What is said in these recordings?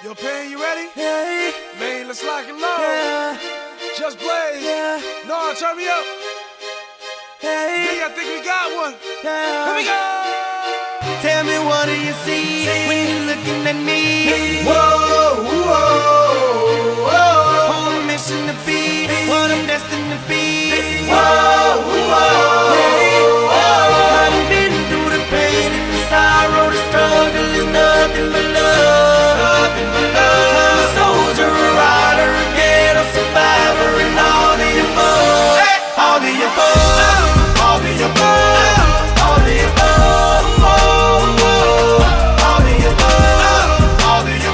Yo, Pain, you ready? Yeah. Man, let's lock and load. Yeah. Just Blaze. Yeah. No, turn me up. Hey. I think we got one. Yeah. Here we go. Tell me, what do you see when you're looking at me? Whoa, whoa, whoa. On a mission to be what I'm destined to be. Whoa, whoa, Hey. whoa. I done been through the pain and the sorrow, the struggle is nothing but love. Nothing but love. I'm a soldier, a rider, a ghetto survivor, and all the above. Hey. All the above. All the above. All the above. All the above. All the above. All the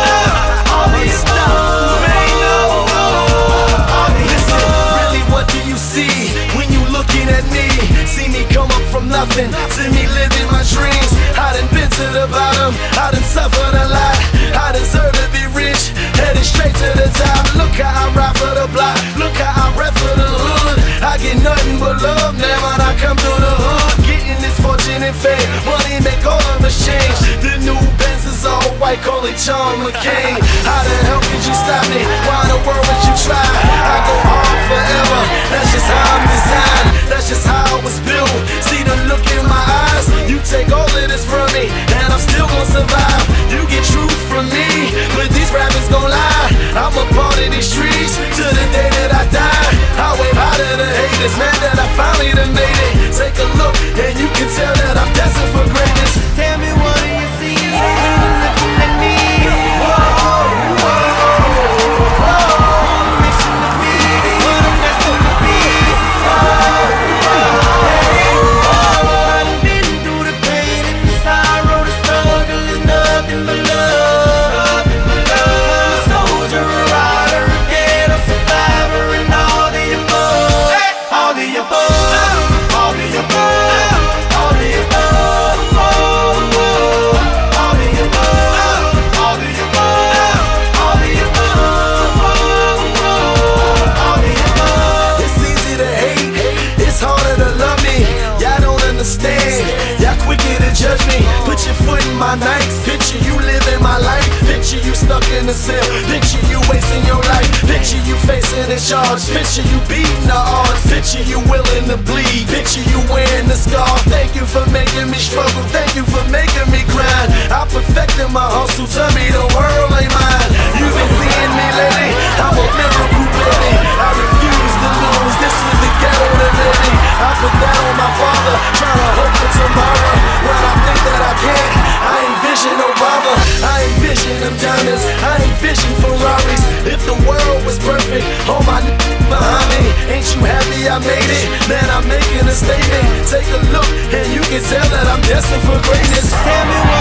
above. Man, no. All the Listen, above. really, what do you see when you looking at me? See me come up from nothing, see me living my dreams. I done been to the bottom, I done suffered a lot. I deserve to be rich, headed straight to the top. Look how I ride for the block, look how I rap for the hood. I get nothing but love now when I come through the hood. Getting this fortune and fame, money make all of us change. The new Benz is all white, call it John McCain. How the hell could you stop me? Why in the world would you try? I go hard forever, that's just how I'm designed. That's just how I was built. See the look in my eyes, you take all of this from me, and I'm still gonna survive. You get truth from me, but these rappers gon' lie. I'm a part of these streets to the day that I die. I wave high to the haters, man, that I finally done made it. Take a look, and you can tell that I'm destined for greatness. Tell me, what do you see when you're looking at me? On a mission to be what I'm destined to be. I done been through the pain and the sorrow, the struggle is nothing but love. I'm a soldier, a rider, a ghetto survivor, and all the above. All the above. All the above. All the above. All the above. All the above. All the above. All the above. It's easy to hate, it's harder to love me. Y'all don't understand, y'all quicker to judge me. Put your foot in my Nikes, picture you living my life. Picture you stuck in the cell, picture you wasting your life. Picture you facing a charge, picture you beating the odds. Picture you willing to bleed, picture you wearing the scar. Thank you for making me struggle, thank you for making me grind. I perfected my hustle, tell me the world ain't mine. You've been seeing me lately, I'm a miracle baby. I refuse to lose, this was the ghetto that made me. I put that on my father, trying to hope for tomorrow. When I think that I can't, I envision Obama. I envision them diamonds, I envision Ferraris. If the world was perfect, all my behind me. Ain't you happy I made it? Man, I'm making a statement. Take a look, and you can tell that I'm destined for greatness. Tell me, what